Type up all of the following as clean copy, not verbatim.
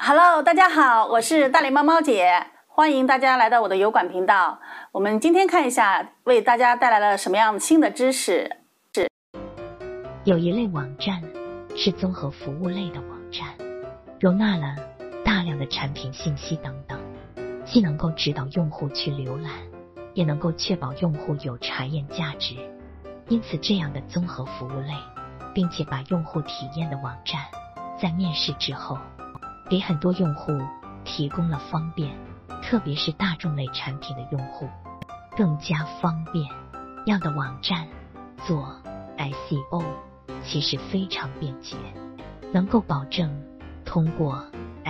Hello， 大家好，我是大脸猫猫姐，欢迎大家来到我的油管频道。我们今天看一下，为大家带来了什么样新的知识。 有一类网站是综合服务类的网站，容纳了大量的产品信息等等，既能够指导用户去浏览，也能够确保用户有查验价值。因此这样的综合服务类，并且把用户体验的网站，在面试之后给很多用户提供了方便，特别是大众类产品的用户更加方便。样的网站做 SEO 其实非常便捷，能够保证通过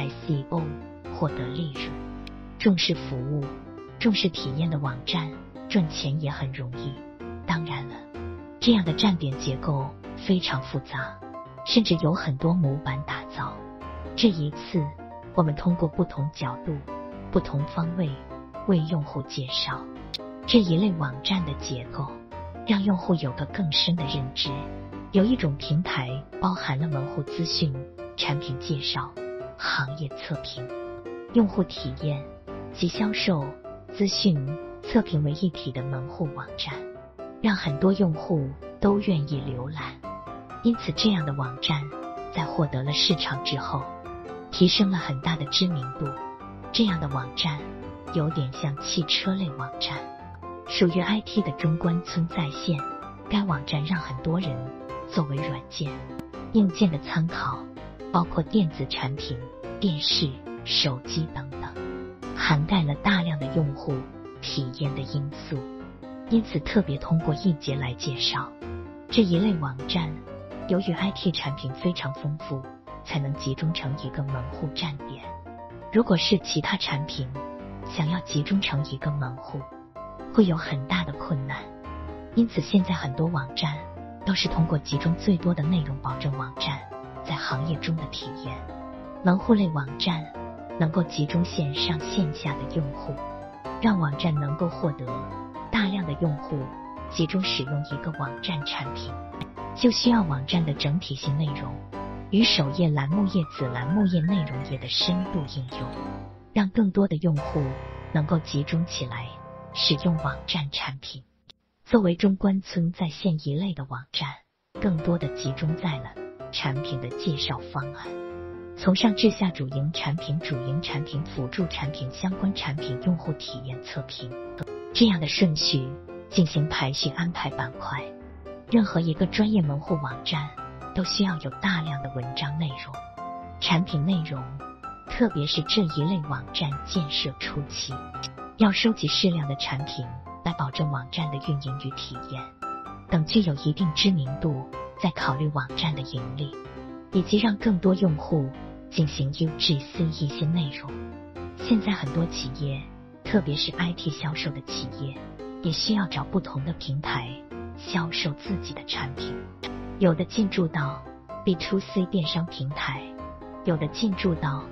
SEO 获得利润。重视服务、重视体验的网站赚钱也很容易。当然了，这样的站点结构非常复杂，甚至有很多模板打造。这一次我们通过不同角度、不同方位为用户介绍这一类网站的结构，让用户有个更深的认知。有一种平台包含了门户资讯、产品介绍、行业测评、用户体验及销售资讯测评为一体的门户网站，让很多用户都愿意浏览。因此这样的网站在获得了市场之后，提升了很大的知名度。这样的网站有点像汽车类网站，属于 IT 的中关村在线。该网站让很多人作为软件、硬件的参考，包括电子产品、电视、手机等等，涵盖了大量的用户体验的因素。因此特别通过一节来介绍这一类网站。由于 IT 产品非常丰富，才能集中成一个门户站点。如果是其他产品想要集中成一个门户，会有很大的困难。因此现在很多网站都是通过集中最多的内容，保证网站在行业中的体验。门户类网站能够集中线上线下的用户，让网站能够获得大量的用户集中使用一个网站产品，就需要网站的整体性内容与首页、栏目页、子栏目页、内容页的深度应用，让更多的用户能够集中起来使用网站产品。作为中关村在线一类的网站，更多的集中在了产品的介绍方案，从上至下，主营产品、主营产品、辅助产品、相关产品、用户体验测评，这样的顺序进行排序安排板块。任何一个专业门户网站都需要有大量的文章内容、产品内容，特别是这一类网站建设初期，要收集适量的产品来保证网站的运营与体验。等具有一定知名度，再考虑网站的盈利，以及让更多用户进行 UGC 一些内容。现在很多企业，特别是 IT 销售的企业，也需要找不同的平台销售自己的产品。有的进驻到 B2C 电商平台，有的进驻到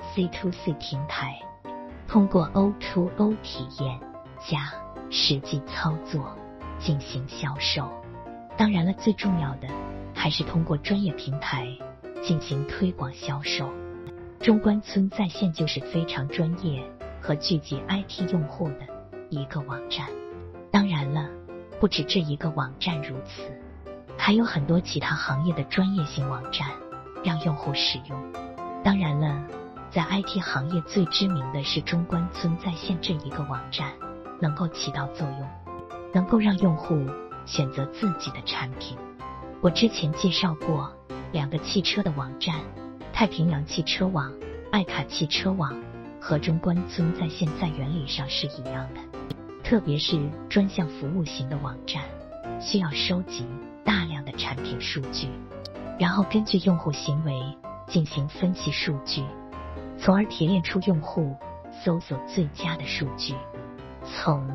C2C 平台，通过 O2O 体验加实际操作进行销售。当然了，最重要的还是通过专业平台进行推广销售。中关村在线就是非常专业和聚集 IT 用户的一个网站。当然了，不止这一个网站如此，还有很多其他行业的专业性网站让用户使用。当然了，在 IT 行业最知名的是中关村在线这一个网站，能够起到作用，能够让用户选择自己的产品。我之前介绍过两个汽车的网站，太平洋汽车网、爱卡汽车网，和中关村在线在原理上是一样的。特别是专项服务型的网站，需要收集大量的产品数据，然后根据用户行为进行分析数据，从而提炼出用户搜索最佳的数据。从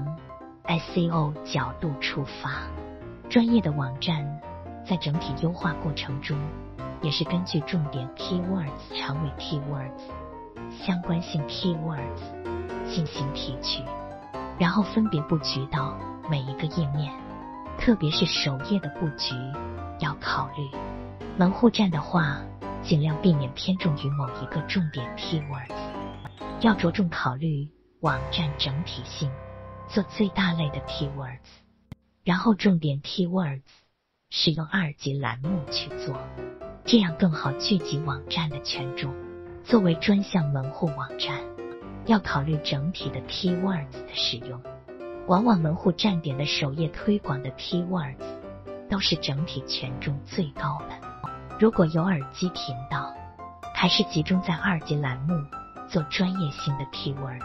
SEO 角度出发，专业的网站在整体优化过程中，也是根据重点 keywords、长尾 keywords、相关性 keywords 进行提取，然后分别布局到每一个页面。特别是首页的布局要考虑。门户站的话， 尽量避免偏重于某一个重点 keywords， 要着重考虑网站整体性，做最大类的 keywords， 然后重点 keywords 使用2级栏目去做，这样更好聚集网站的权重。作为专项门户网站，要考虑整体的 keywords 的使用，往往门户站点的首页推广的 keywords 都是整体权重最高的。如果有耳机频道，还是集中在2级栏目做专业性的 keywords。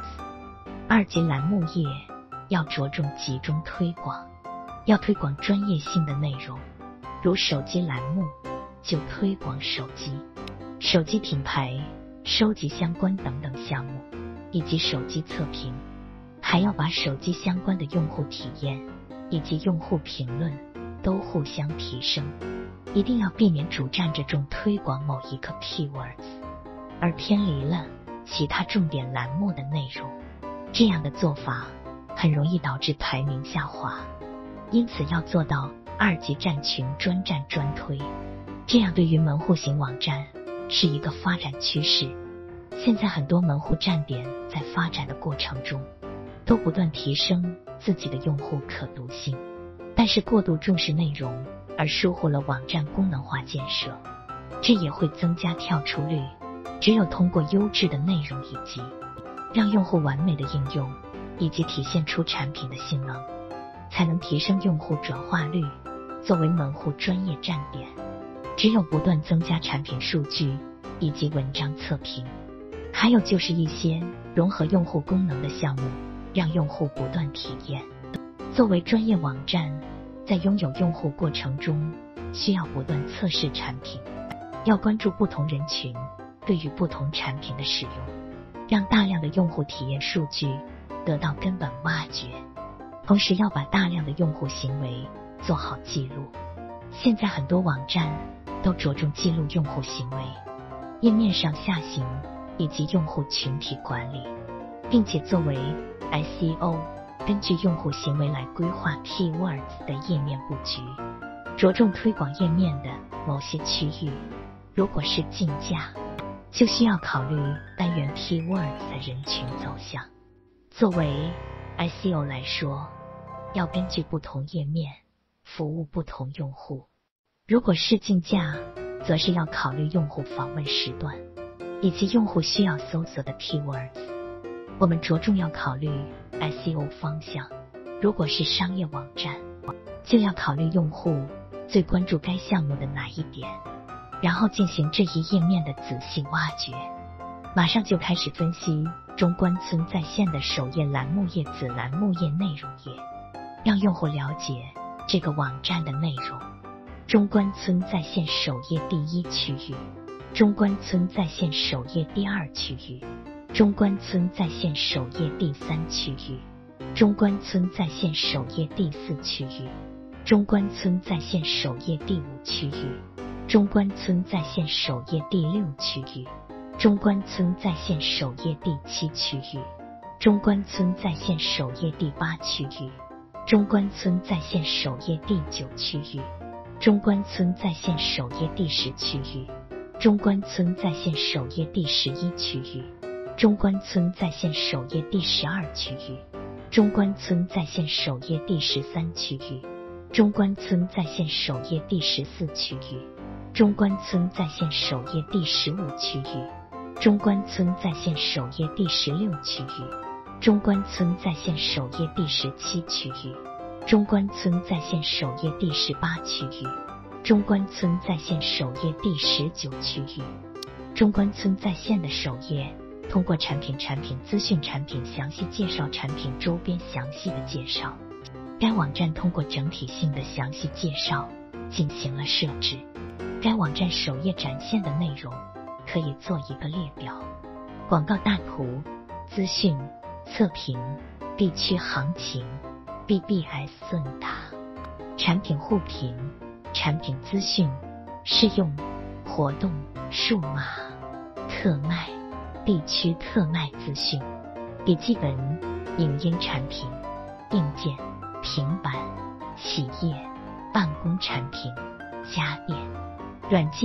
2级栏目页要着重集中推广，要推广专业性的内容，如手机栏目就推广手机、手机品牌、收集相关等等项目，以及手机测评，还要把手机相关的用户体验以及用户评论都互相提升。一定要避免主站着重推广某一个 keywords， 而偏离了其他重点栏目的内容，这样的做法很容易导致排名下滑。因此要做到2级站群专站专推，这样对于门户型网站是一个发展趋势。现在很多门户站点在发展的过程中都不断提升自己的用户可读性，但是过度重视内容而疏忽了网站功能化建设，这也会增加跳出率。只有通过优质的内容以及让用户完美的应用，以及体现出产品的性能，才能提升用户转化率。作为门户专业站点，只有不断增加产品数据以及文章测评，还有就是一些融合用户功能的项目，让用户不断体验。作为专业网站，在拥有用户过程中需要不断测试产品，要关注不同人群对于不同产品的使用，让大量的用户体验数据得到根本挖掘，同时要把大量的用户行为做好记录。现在很多网站都着重记录用户行为、页面上下行以及用户群体管理，并且作为 SEO， 根据用户行为来规划 keywords 的页面布局，着重推广页面的某些区域。如果是竞价，就需要考虑单元 keywords 的人群走向。作为 SEO 来说，要根据不同页面服务不同用户。如果是竞价，则是要考虑用户访问时段以及用户需要搜索的 keywords。 我们着重要考虑 SEO 方向。如果是商业网站，就要考虑用户最关注该项目的哪一点，然后进行这一页面的仔细挖掘。马上就开始分析中关村在线的首页栏目页、子栏目页、内容页，让用户了解这个网站的内容。中关村在线首页第1区域，中关村在线首页第2区域，中关村在线首页第3区域，中关村在线首页第4区域，中关村在线首页第5区域，中关村在线首页第6区域，中关村在线首页第7区域，中关村在线首页第8区域，中关村在线首页第9区域，中关村在线首页第10区域，中关村在线首页第11区域，中关村在线首页第12区域，中关村在线首页第13区域，中关村在线首页第14区域，中关村在线首页第15区域，中关村在线首页第16区域，中关村在线首页第17区域，中关村在线首页第18区域，中关村在线首页第19区域。中关村在线的首页通过产品资讯、产品详细介绍、产品周边详细的介绍，该网站通过整体性的详细介绍进行了设置。该网站首页展现的内容可以做一个列表：广告大图、资讯、测评、地区行情、BBS 问答、产品互评、产品资讯、试用、活动、数码、特卖、地区特卖资讯、笔记本、影音产品、硬件、平板、企业、办公产品、家电、软件、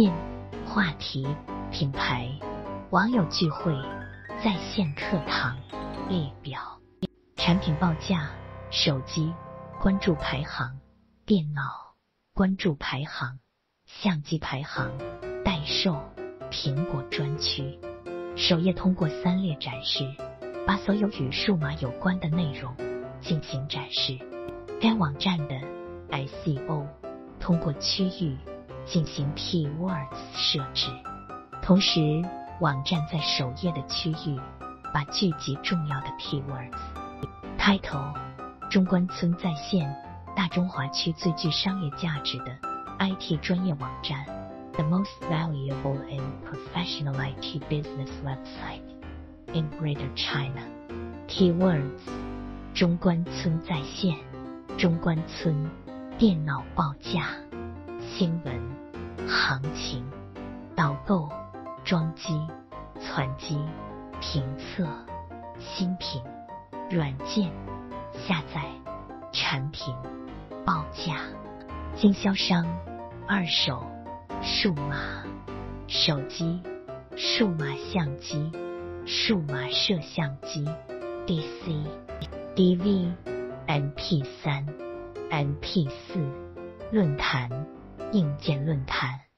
话题、品牌、网友聚会、在线课堂、列表、产品报价、手机关注排行、电脑关注排行、相机排行、代售、苹果专区。首页通过3列展示，把所有与数码有关的内容进行展示。该网站的 SEO 通过区域进行 keywords 设置，同时网站在首页的区域把聚集重要的 keywords。 Title： 中关村在线，大中华区最具商业价值的 IT 专业网站， The most valuable and professional IT business website in Greater China。 Keywords： 中关村在线，中关村电脑报价、新闻、行情、导购、装机、攒机、评测、新品、软件、下载、产品、报价、经销商、二手、数码、手机、数码相机、数码摄像机、DC、DV、MP3、MP4、论坛、硬件论坛。